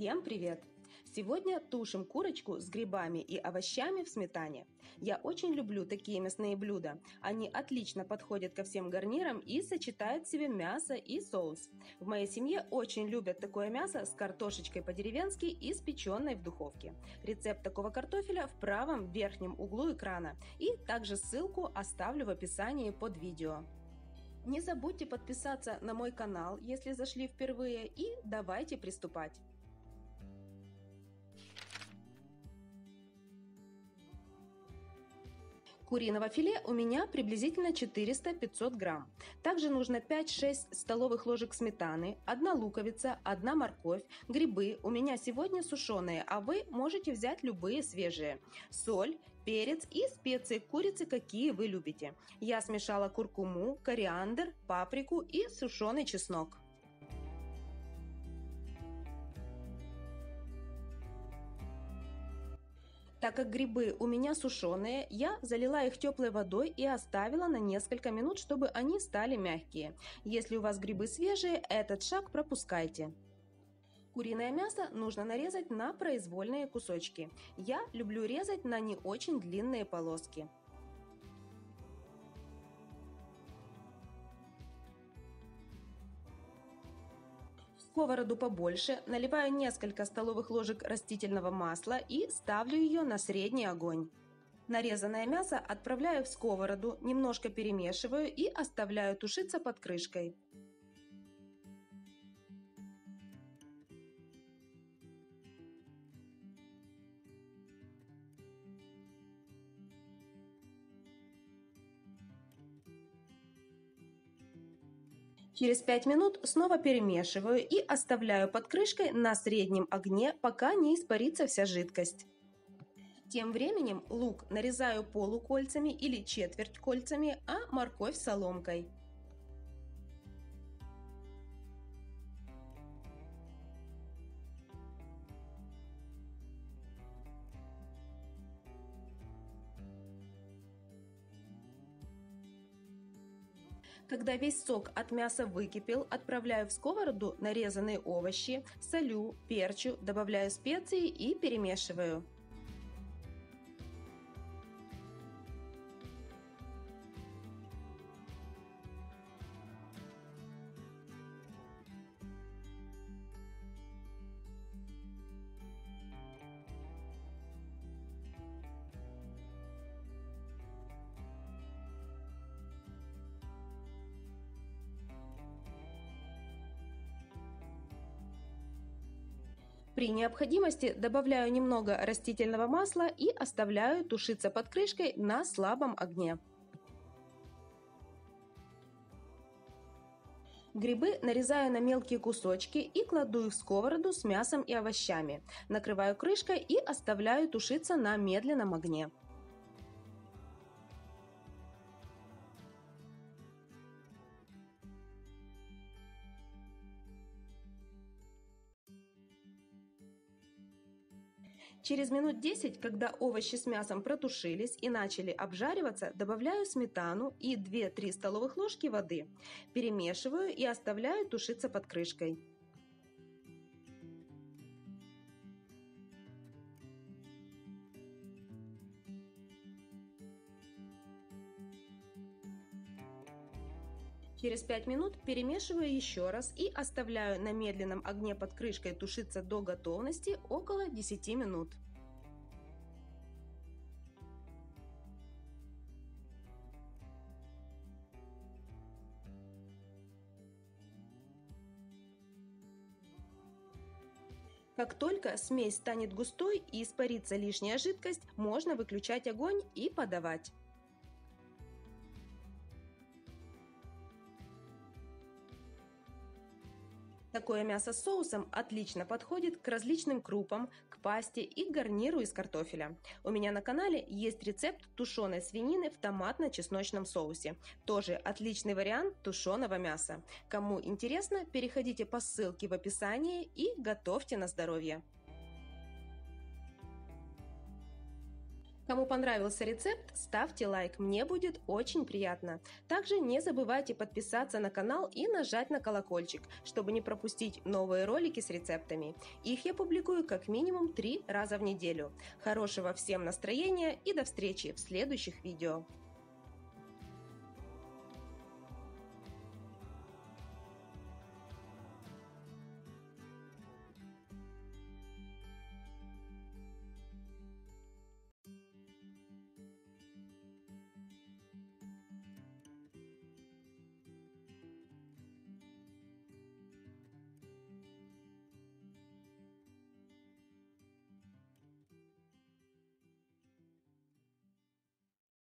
Всем привет! Сегодня тушим курочку с грибами и овощами в сметане. Я очень люблю такие мясные блюда. Они отлично подходят ко всем гарнирам и сочетают в себе мясо и соус. В моей семье очень любят такое мясо с картошечкой по-деревенски и спеченной в духовке. Рецепт такого картофеля в правом верхнем углу экрана. И также ссылку оставлю в описании под видео. Не забудьте подписаться на мой канал, если зашли впервые, и давайте приступать. Куриного филе у меня приблизительно 400-500 грамм. Также нужно 5-6 столовых ложек сметаны, 1 луковица, 1 морковь, грибы у меня сегодня сушеные, а вы можете взять любые свежие, соль, перец и специи к курице, какие вы любите. Я смешала куркуму, кориандр, паприку и сушеный чеснок. Так как грибы у меня сушеные, я залила их теплой водой и оставила на несколько минут, чтобы они стали мягкие. Если у вас грибы свежие, этот шаг пропускайте. Куриное мясо нужно нарезать на произвольные кусочки. Я люблю резать на не очень длинные полоски. В сковороду побольше наливаю несколько столовых ложек растительного масла и ставлю ее на средний огонь. Нарезанное мясо отправляю в сковороду, немножко перемешиваю и оставляю тушиться под крышкой. Через 5 минут снова перемешиваю и оставляю под крышкой на среднем огне, пока не испарится вся жидкость. Тем временем лук нарезаю полукольцами или четверть кольцами, а морковь соломкой. Когда весь сок от мяса выкипел, отправляю в сковороду нарезанные овощи, солю, перчу, добавляю специи и перемешиваю. При необходимости добавляю немного растительного масла и оставляю тушиться под крышкой на слабом огне. Грибы нарезаю на мелкие кусочки и кладу их в сковороду с мясом и овощами. Накрываю крышкой и оставляю тушиться на медленном огне. Через минут 10, когда овощи с мясом протушились и начали обжариваться, добавляю сметану и 2-3 столовых ложки воды. Перемешиваю и оставляю тушиться под крышкой. Через 5 минут перемешиваю еще раз и оставляю на медленном огне под крышкой тушиться до готовности около 10 минут. Как только смесь станет густой и испарится лишняя жидкость, можно выключать огонь и подавать. Такое мясо с соусом отлично подходит к различным крупам, к пасте и к гарниру из картофеля. У меня на канале есть рецепт тушеной свинины в томатно-чесночном соусе. Тоже отличный вариант тушеного мяса. Кому интересно, переходите по ссылке в описании и готовьте на здоровье. Кому понравился рецепт, ставьте лайк, мне будет очень приятно. Также не забывайте подписаться на канал и нажать на колокольчик, чтобы не пропустить новые ролики с рецептами. Их я публикую как минимум 3 раза в неделю. Хорошего всем настроения и до встречи в следующих видео.